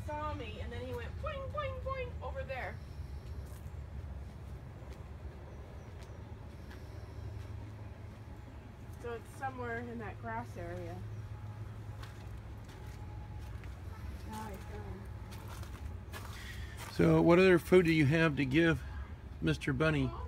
saw me, and then he went boing, boing, boing over there. So it's somewhere in that grass area. Now he's gone. So what other food do you have to give Mr. Bunny?